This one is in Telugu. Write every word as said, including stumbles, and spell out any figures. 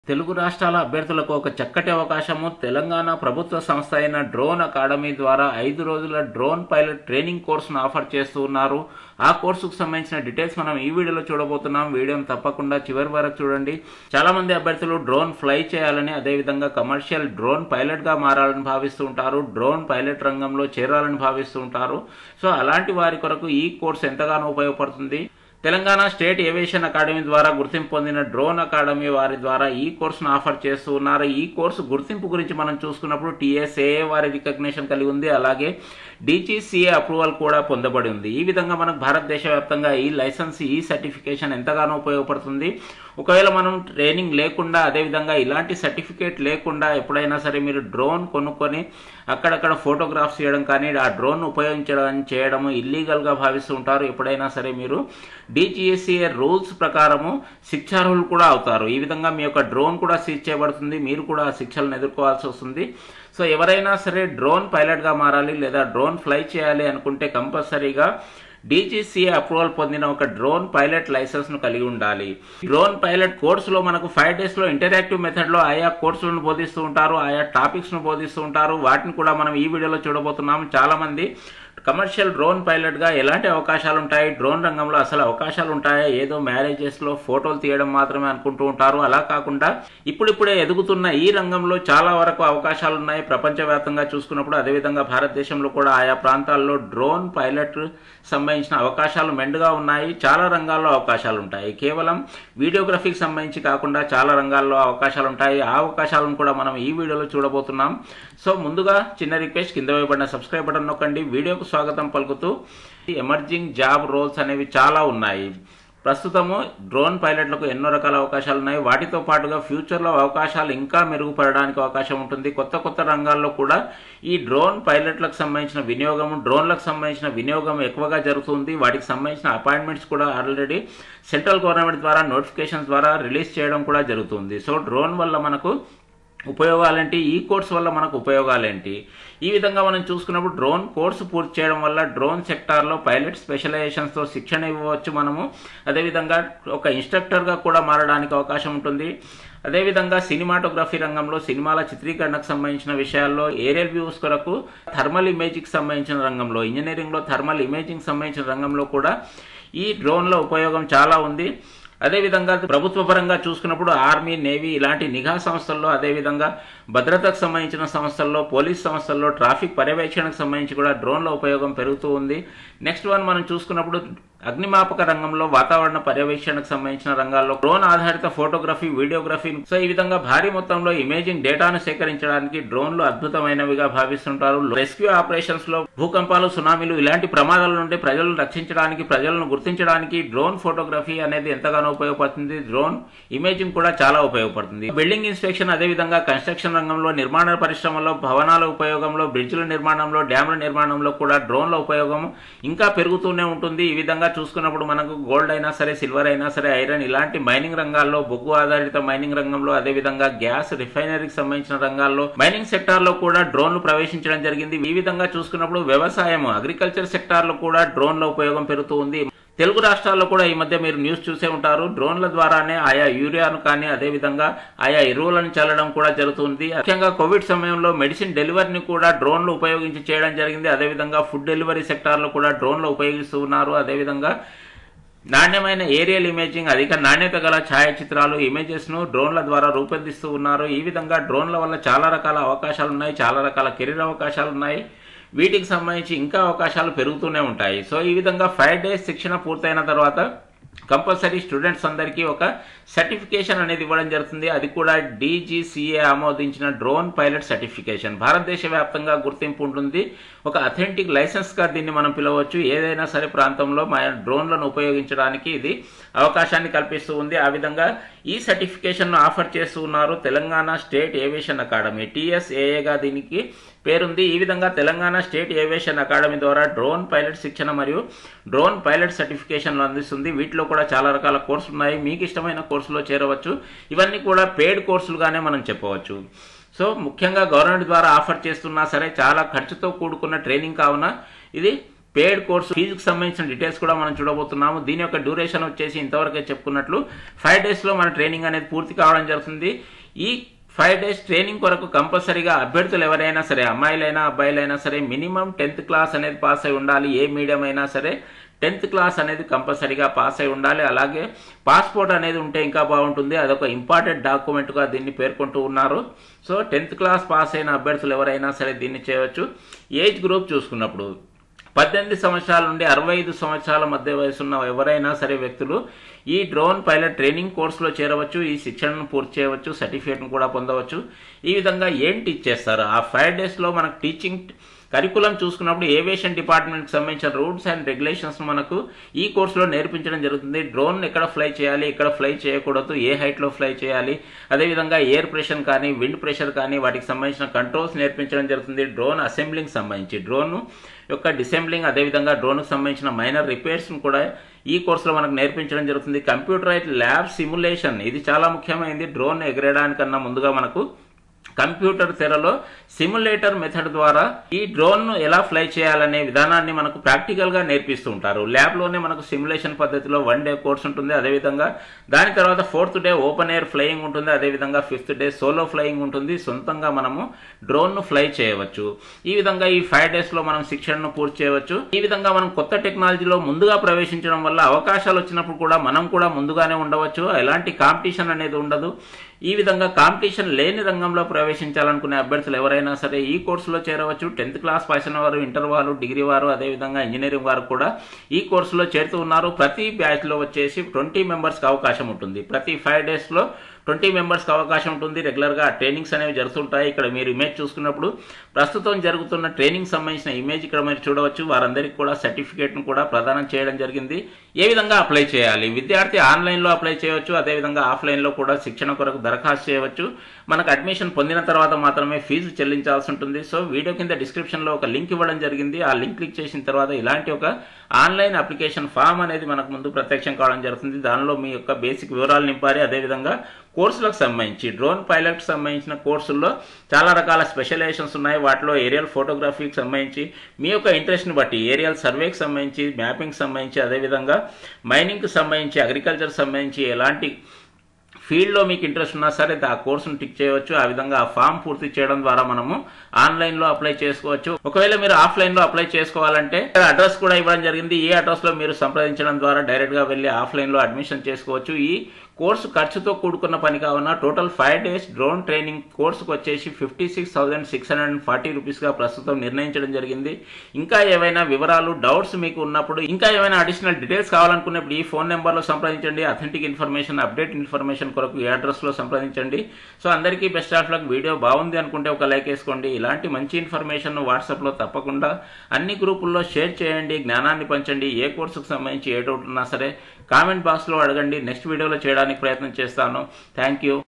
తెలుగు రాష్ట్రాల అభ్యర్థులకు ఒక చక్కటి అవకాశము. తెలంగాణ ప్రభుత్వ సంస్థ అయిన డ్రోన్ అకాడమీ ద్వారా ఐదు రోజుల డ్రోన్ పైలట్ ట్రైనింగ్ కోర్సును ఆఫర్ చేస్తూ ఉన్నారు. ఆ కోర్సుకు సంబంధించిన డీటెయిల్స్ మనం ఈ వీడియోలో చూడబోతున్నాం. వీడియోని తప్పకుండా చివరి వరకు చూడండి. చాలా మంది అభ్యర్థులు డ్రోన్ ఫ్లై చేయాలని, అదేవిధంగా కమర్షియల్ డ్రోన్ పైలట్ గా మారాలని భావిస్తూ ఉంటారు. డ్రోన్ పైలట్ రంగంలో చేరాలని భావిస్తూ ఉంటారు. సో అలాంటి వారి కొరకు ఈ కోర్సు ఎంతగానో ఉపయోగపడుతుంది. తెలంగాణ స్టేట్ ఏవియేషన్ అకాడమీ ద్వారా గుర్తింపు పొందిన డ్రోన్ అకాడమీ వారి ద్వారా ఈ కోర్సును ఆఫర్ చేస్తూ ఉన్నారు. ఈ కోర్సు గుర్తింపు గురించి మనం చూసుకున్నప్పుడు టీఎస్ఏఏ వారి రికగ్నిషన్ కలిగి ఉంది, అలాగే డీజీసీఏ అప్రూవల్ కూడా పొందబడి ఉంది. ఈ విధంగా మనకు భారతదేశ వ్యాప్తంగా ఈ లైసెన్స్, ఈ సర్టిఫికేషన్ ఎంతగానో ఉపయోగపడుతుంది. ఒకవేళ మనం ట్రైనింగ్ లేకుండా, అదేవిధంగా ఇలాంటి సర్టిఫికేట్ లేకుండా ఎప్పుడైనా సరే మీరు డ్రోన్ కొనుక్కొని అక్కడక్కడ ఫోటోగ్రాఫ్స్ చేయడం కానీ, ఆ డ్రోన్ ఉపయోగించడం చేయడము ఇల్లీగల్గా భావిస్తూ ఉంటారు. ఎప్పుడైనా సరే మీరు డీజీసీఏ రూల్స్ ప్రకారము శిక్షార్హులు కూడా అవుతారు. ఈ విధంగా మీ యొక్క డ్రోన్ కూడా సీజ్ చేయబడుతుంది, మీరు కూడా ఆ శిక్షలను ఎదుర్కోవాల్సి వస్తుంది. సో ఎవరైనా సరే డ్రోన్ పైలట్గా మారాలి లేదా డ్రోన్ ఫ్లై చేయాలి అనుకుంటే కంపల్సరీగా డీజీసీఏ అప్రూవల్ పొందిన ఒక డ్రోన్ పైలట్ లైసెన్స్ ను కలిగి ఉండాలి. డ్రోన్ పైలట్ కోర్సులో మనకు ఫైవ్ డేస్ లో ఇంటరాక్టివ్ మెథడ్ లో ఆయా కోర్సులను బోధిస్తూ ఉంటారు, ఆయా టాపిక్స్ ను బోధిస్తూ ఉంటారు. వాటిని కూడా మనం ఈ వీడియోలో చూడబోతున్నాము. చాలా మంది కమర్షియల్ డ్రోన్ పైలట్ గా ఎలాంటి అవకాశాలు ఉంటాయి, డ్రోన్ రంగంలో అసలు అవకాశాలు ఉంటాయా, ఏదో మ్యారేజెస్ లో ఫోటోలు తీయడం మాత్రమే అనుకుంటూ ఉంటారు. అలా కాకుండా ఇప్పుడిప్పుడే ఎదుగుతున్న ఈ రంగంలో చాలా వరకు అవకాశాలు ఉన్నాయి. ప్రపంచవ్యాప్తంగా చూసుకున్నప్పుడు, అదేవిధంగా భారతదేశంలో కూడా ఆయా ప్రాంతాల్లో డ్రోన్ పైలట్ సంబంధించిన అవకాశాలు మెండుగా ఉన్నాయి. చాలా రంగాల్లో అవకాశాలు ఉంటాయి. కేవలం వీడియోగ్రఫీకి సంబంధించి కాకుండా చాలా రంగాల్లో అవకాశాలు ఉంటాయి. ఆ అవకాశాలను కూడా మనం ఈ వీడియోలో చూడబోతున్నాం. సో ముందుగా చిన్న రిక్వెస్ట్, కింద వేయబడిన సబ్స్క్రైబ్ బటన్ నొక్కండి. వీడియోకు స్వాగతం పలుకుతూ ఎమర్జింగ్ జాబ్ రోల్స్ అనేవి చాలా ఉన్నాయి. ప్రస్తుతము డ్రోన్ పైలట్లకు ఎన్నో రకాల అవకాశాలు ఉన్నాయి. వాటితో పాటుగా ఫ్యూచర్లో అవకాశాలు ఇంకా మెరుగుపడడానికి అవకాశం ఉంటుంది. కొత్త కొత్త రంగాల్లో కూడా ఈ డ్రోన్ పైలట్లకు సంబంధించిన వినియోగం, డ్రోన్లకు సంబంధించిన వినియోగం ఎక్కువగా జరుగుతుంది. వాటికి సంబంధించిన అపాయింట్మెంట్స్ కూడా ఆల్రెడీ సెంట్రల్ గవర్నమెంట్ ద్వారా నోటిఫికేషన్స్ ద్వారా రిలీజ్ చేయడం కూడా జరుగుతుంది. సో డ్రోన్ వల్ల మనకు ఉపయోగాలేంటి, ఈ కోర్సు వల్ల మనకు ఉపయోగాలేంటి, ఈ విధంగా మనం చూసుకున్నప్పుడు డ్రోన్ కోర్సు పూర్తి చేయడం వల్ల డ్రోన్ సెక్టార్లో పైలట్ స్పెషలైజేషన్స్తో శిక్షణ ఇవ్వవచ్చు మనము. అదేవిధంగా ఒక ఇన్స్ట్రక్టర్గా కూడా మారడానికి అవకాశం ఉంటుంది. అదేవిధంగా సినిమాటోగ్రఫీ రంగంలో సినిమాల చిత్రీకరణకు సంబంధించిన విషయాల్లో, ఏరియల్ వ్యూస్ కొరకు థర్మల్ ఇమేజింగ్ సంబంధించిన రంగంలో, ఇంజనీరింగ్లో థర్మల్ ఇమేజింగ్ సంబంధించిన రంగంలో కూడా ఈ డ్రోన్ల ఉపయోగం చాలా ఉంది. అదేవిధంగా ప్రభుత్వ పరంగా చూసుకున్నప్పుడు ఆర్మీ, నేవీ ఇలాంటి నిఘా సంస్థల్లో, అదేవిధంగా భద్రతకు సంబంధించిన సంస్థల్లో, పోలీస్ సంస్థల్లో, ట్రాఫిక్ పర్యవేక్షణకు సంబంధించి కూడా డ్రోన్ల ఉపయోగం పెరుగుతూ ఉంది. నెక్స్ట్ వన్ మనం చూసుకున్నప్పుడు అగ్నిమాపక రంగంలో, వాతావరణ పర్యవేక్షణకు సంబంధించిన రంగాల్లో డ్రోన్ ఆధారిత ఫోటోగ్రఫీ, వీడియోగ్రఫీ, సో ఈ విధంగా భారీ మొత్తంలో ఇమేజింగ్ డేటాను సేకరించడానికి డ్రోన్లు అద్భుతమైనవిగా భావిస్తుంటారు. రెస్క్యూ ఆపరేషన్స్ లో భూకంపాలు, సునామీలు ఇలాంటి ప్రమాదాల నుండి ప్రజలను రక్షించడానికి, ప్రజలను గుర్తించడానికి డ్రోన్ ఫోటోగ్రఫీ అనేది ఎంతగానో ఉపయోగపడుతుంది. డ్రోన్ ఇమేజింగ్ కూడా చాలా ఉపయోగపడుతుంది. బిల్డింగ్ ఇన్స్పెక్షన్, అదేవిధంగా కన్స్ట్రక్షన్ రంగంలో, నిర్మాణ పరిశ్రమలో, భవనాల ఉపయోగంలో, బ్రిడ్జ్ల నిర్మాణంలో, డ్యామ్ల నిర్మాణంలో కూడా డ్రోన్ల ఉపయోగం ఇంకా పెరుగుతూనే ఉంటుంది. ఈ విధంగా చూసుకున్నప్పుడు మనకు గోల్డ్ అయినా సరే, సిల్వర్ అయినా సరే, ఐరన్ ఇలాంటి మైనింగ్ రంగాల్లో, బొగ్గు ఆధారిత మైనింగ్ రంగంలో, అదేవిధంగా గ్యాస్ రిఫైనరీకి సంబంధించిన రంగాల్లో, మైనింగ్ సెక్టార్ లో కూడా డ్రోన్లు ప్రవేశించడం జరిగింది. ఈ విధంగా చూసుకున్నప్పుడు వ్యవసాయం, అగ్రికల్చర్ సెక్టార్ లో కూడా డ్రోన్ల ఉపయోగం పెరుగుతూ ఉంది. తెలుగు రాష్ట్రాల్లో కూడా ఈ మధ్య మీరు న్యూస్ చూసే ఉంటారు. డ్రోన్ల ద్వారానే ఆయా యూరియాను కానీ, అదేవిధంగా ఆయా ఎరువులను చల్లడం కూడా జరుగుతుంది. ముఖ్యంగా కోవిడ్ సమయంలో మెడిసిన్ డెలివరీని కూడా డ్రోన్లు ఉపయోగించి చేయడం జరిగింది. అదేవిధంగా ఫుడ్ డెలివరీ సెక్టార్లో కూడా డ్రోన్లు ఉపయోగిస్తూ ఉన్నారు. అదేవిధంగా నాణ్యమైన ఏరియల్ ఇమేజింగ్, అధిక నాణ్యత గల ఛాయాచిత్రాలు, ఇమేజెస్ ను డ్రోన్ల ద్వారా రూపొందిస్తూ ఉన్నారు. ఈ విధంగా డ్రోన్ల వల్ల చాలా రకాల అవకాశాలు ఉన్నాయి, చాలా రకాల కెరీర్ అవకాశాలు ఉన్నాయి. వీటికి సంబంధించి ఇంకా అవకాశాలు పెరుగుతూనే ఉంటాయి. సో ఈ విధంగా ఫైవ్ డేస్ శిక్షణ పూర్తయిన తర్వాత కంపల్సరీ స్టూడెంట్స్ అందరికీ ఒక సర్టిఫికేషన్ అనేది ఇవ్వడం జరుగుతుంది. అది కూడా డీజీసీఏ ఆమోదించిన డ్రోన్ పైలట్ సర్టిఫికేషన్. భారతదేశ వ్యాప్తంగా గుర్తింపు ఉంటుంది. ఒక అథెంటిక్ లైసెన్స్ గా దీన్ని మనం పిలవచ్చు. ఏదైనా సరే ప్రాంతంలో మన డ్రోన్లను ఉపయోగించడానికి ఇది అవకాశాన్ని కల్పిస్తూ ఉంది. ఆ విధంగా ఈ సర్టిఫికేషన్ ఆఫర్ చేస్తూ ఉన్నారు తెలంగాణ స్టేట్ ఏవియేషన్ అకాడమీ, టీఎస్ఏఏగా దీనికి పేరుంది. ఈ విధంగా తెలంగాణ స్టేట్ ఏవియేషన్ అకాడమీ ద్వారా డ్రోన్ పైలట్ శిక్షణ మరియు డ్రోన్ పైలట్ సర్టిఫికేషన్లు అందిస్తుంది. వీటిలో కూడా చాలా రకాల కోర్సులు ఉన్నాయి. మీకు ఇష్టమైన కోర్సులో చేరవచ్చు. ఇవన్నీ కూడా పెయిడ్ కోర్సులుగానే మనం చెప్పవచ్చు. సో ముఖ్యంగా గవర్నమెంట్ ద్వారా ఆఫర్ చేస్తున్నా సరే చాలా ఖర్చుతో కూడుకున్న ట్రైనింగ్ కావున ఇది పేడ్ కోర్సు ఫీజుకి సంబంధించిన డీటెయిల్స్ కూడా మనం చూడబోతున్నాము. దీని యొక్క డ్యూరేషన్ వచ్చేసి ఇంతవరకే చెప్పుకున్నట్లు ఫైవ్ డేస్లో మన ట్రైనింగ్ అనేది పూర్తి కావడం జరుగుతుంది. ఈ ఫైవ్ డేస్ ట్రైనింగ్ కొరకు కంపల్సరీగా అభ్యర్థులు ఎవరైనా సరే, అమ్మాయిలైనా అబ్బాయిలైనా సరే, మినిమం టెన్త్ క్లాస్ అనేది పాస్ అయి ఉండాలి. ఏ మీడియం అయినా సరే టెన్త్ క్లాస్ అనేది కంపల్సరీగా పాస్ అయి ఉండాలి. అలాగే పాస్పోర్ట్ అనేది ఉంటే ఇంకా బాగుంటుంది. అదొక ఇంపార్టెంట్ డాక్యుమెంట్గా దీన్ని పేర్కొంటూ ఉన్నారు. సో టెన్త్ క్లాస్ పాస్ అయిన అభ్యర్థులు ఎవరైనా సరే దీన్ని చేయవచ్చు. ఏజ్ గ్రూప్ చూసుకున్నప్పుడు పద్దెనిమిది సంవత్సరాల నుండి అరవై ఐదు సంవత్సరాల మధ్య వయసున్న ఎవరైనా సరే వ్యక్తులు ఈ డ్రోన్ పైలట్ ట్రైనింగ్ కోర్సులో చేరవచ్చు. ఈ శిక్షణను పూర్తి చేయవచ్చు, సర్టిఫికేట్ను కూడా పొందవచ్చు. ఈ విధంగా ఏం టీచ్ చేస్తారు ఆ ఫైవ్ డేస్లో మనకు టీచింగ్ కరికులం చూసుకున్నప్పుడు ఏవియేషన్ డిపార్ట్మెంట్కి సంబంధించిన రూల్స్ అండ్ రెగ్యులేషన్స్ మనకు ఈ కోర్సులో నేర్పించడం జరుగుతుంది. డ్రోన్ ఎక్కడ ఫ్లై చేయాలి, ఎక్కడ ఫ్లై చేయకూడదు, ఏ హైట్లో ఫ్లై చేయాలి, అదేవిధంగా ఎయిర్ ప్రెషర్ కానీ విండ్ ప్రెషర్ కానీ వాటికి సంబంధించిన కంట్రోల్స్ నేర్పించడం జరుగుతుంది. డ్రోన్ అసెంబ్లింగ్ సంబంధించి డ్రోన్ యొక్క డిసెంబ్లింగ్, అదేవిధంగా డ్రోన్కు సంబంధించిన మైనర్ రిపేర్స్ను కూడా ఈ కోర్సులో మనకు నేర్పించడం జరుగుతుంది. కంప్యూటరైజ్ ల్యాబ్ సిమ్యులేషన్, ఇది చాలా ముఖ్యమైనది. డ్రోన్ ఎగరేయడానికన్నా ముందుగా మనకు కంప్యూటర్ తెరలో సిమ్యులేటర్ మెథడ్ ద్వారా ఈ డ్రోన్ ను ఎలా ఫ్లై చేయాలనే విధానాన్ని మనకు ప్రాక్టికల్ గా నేర్పిస్తూ ఉంటారు. ల్యాబ్ లోనే మనకు సిమ్యులేషన్ పద్ధతిలో వన్ డే కోర్స్ ఉంటుంది. అదేవిధంగా దాని తర్వాత fourth day open air flying ఉంటుంది. అదేవిధంగా ఫిఫ్త్ డే సోలో ఫ్లయింగ్ ఉంటుంది. సొంతంగా మనము డ్రోన్ ను ఫ్లై చేయవచ్చు. ఈ విధంగా ఈ ఫైవ్ డేస్ లో మనం శిక్షణను పూర్తి చేయవచ్చు. ఈ విధంగా మనం కొత్త టెక్నాలజీలో ముందుగా ప్రవేశించడం వల్ల అవకాశాలు వచ్చినప్పుడు కూడా మనం కూడా ముందుగానే ఉండవచ్చు. ఎలాంటి కాంపిటీషన్ అనేది ఉండదు. ఈ విధంగా కాంపిటీషన్ లేని రంగంలో ప్రవేశించాలనుకునే అభ్యర్థులు ఎవరైనా సరే ఈ కోర్సులో చేరవచ్చు. టెన్త్ క్లాస్ పాస్ అయిన వారు, ఇంటర్ వారు, డిగ్రీ వారు, అదేవిధంగా ఇంజనీరింగ్ వారు కూడా ఈ కోర్సులో చేరుతూ ఉన్నారు. ప్రతి బ్యాచ్ లో వచ్చేసి ట్వంటీ మెంబర్స్కి అవకాశం ఉంటుంది. ప్రతి ఫైవ్ డేస్ లో ట్వంటీ మెంబర్స్కి అవకాశం ఉంటుంది. రెగ్యులర్గా ట్రైనింగ్స్ అనేవి జరుగుతుంటాయి. ఇక్కడ మీరు ఇమేజ్ చూసుకున్నప్పుడు ప్రస్తుతం జరుగుతున్న ట్రైనింగ్ సంబంధించిన ఇమేజ్ ఇక్కడ మీరు చూడవచ్చు. వారందరికీ కూడా సర్టిఫికేట్ను కూడా ప్రదానం చేయడం జరిగింది. ఏ విధంగా అప్లై చేయాలి? విద్యార్థి ఆన్లైన్లో అప్లై చేయవచ్చు. అదేవిధంగా ఆఫ్లైన్లో కూడా శిక్షణ కొరకు దరఖాస్తు చేయవచ్చు. మనకు అడ్మిషన్ పొందిన తర్వాత మాత్రమే ఫీజు చెల్లించాల్సి ఉంటుంది. సో వీడియో కింద డిస్క్రిప్షన్లో ఒక లింక్ ఇవ్వడం జరిగింది. ఆ లింక్ క్లిక్ చేసిన తర్వాత ఇలాంటి ఒక ఆన్లైన్ అప్లికేషన్ ఫామ్ అనేది మనకు ముందు ప్రత్యక్షం కావడం జరుగుతుంది. దానిలో మీ యొక్క బేసిక్ వివరాలు నింపాలి. అదేవిధంగా కోర్సులకు సంబంధించి డ్రోన్ పైలట్కి సంబంధించిన కోర్సుల్లో చాలా రకాల స్పెషలైజేషన్స్ ఉన్నాయి. వాటిలో ఏరియల్ ఫోటోగ్రఫీకి సంబంధించి మీ యొక్క ఇంట్రెస్ట్ని బట్టి ఏరియల్ సర్వేకి సంబంధించి, మ్యాపింగ్కి సంబంధించి, అదేవిధంగా మైనింగ్కి సంబంధించి, అగ్రికల్చర్ సంబంధించి ఎలాంటి ఫీల్డ్లో మీకు ఇంట్రెస్ట్ ఉన్నా సరే ఆ కోర్సును టిక్ చేయవచ్చు. ఆ విధంగా ఆ ఫామ్ పూర్తి చేయడం ద్వారా మనము ఆన్లైన్లో అప్లై చేసుకోవచ్చు. ఒకవేళ మీరు ఆఫ్లైన్లో అప్లై చేసుకోవాలంటే అడ్రస్ కూడా ఇవ్వడం జరిగింది. ఈ అడ్రస్లో మీరు సంప్రదించడం ద్వారా డైరెక్ట్గా వెళ్ళి ఆఫ్లైన్లో అడ్మిషన్ చేసుకోవచ్చు. ఈ కోర్సు ఖర్చుతో కూడుకున్న పని కావున total five days drone training కోర్సుకు వచ్చేసి fifty six thousand six hundred and forty రూపీస్గా ప్రస్తుతం నిర్ణయించడం జరిగింది. ఇంకా ఏవైనా వివరాలు, డౌట్స్ మీకు ఉన్నప్పుడు, ఇంకా ఏమైనా అడిషనల్ డీటెయిల్స్ కావాలనుకున్నప్పుడు ఈ ఫోన్ నెంబర్లో సంప్రదించండి. అథెంటిక్ ఇన్ఫర్మేషన్, అప్డేట్ ఇన్ఫర్మేషన్ కొరకు ఈ అడ్రస్లో సంప్రదించండి. సో అందరికీ బెస్ట్ ఆఫ్ లక్. వీడియో బాగుంది అనుకుంటే ఒక లైక్ వేసుకోండి. ఇలాంటి మంచి ఇన్ఫర్మేషన్ వాట్సాప్లో తప్పకుండా అన్ని గ్రూపుల్లో షేర్ చేయండి. జ్ఞానాన్ని పంచండి. ఏ కోర్సుకు సంబంధించి ఏ డౌట్ ఉన్నా సరే కామెంట్ బాక్స్లో అడగండి. నెక్స్ట్ వీడియోలో చేయడానికి ప్రయత్నం చేస్తాను. Thank you.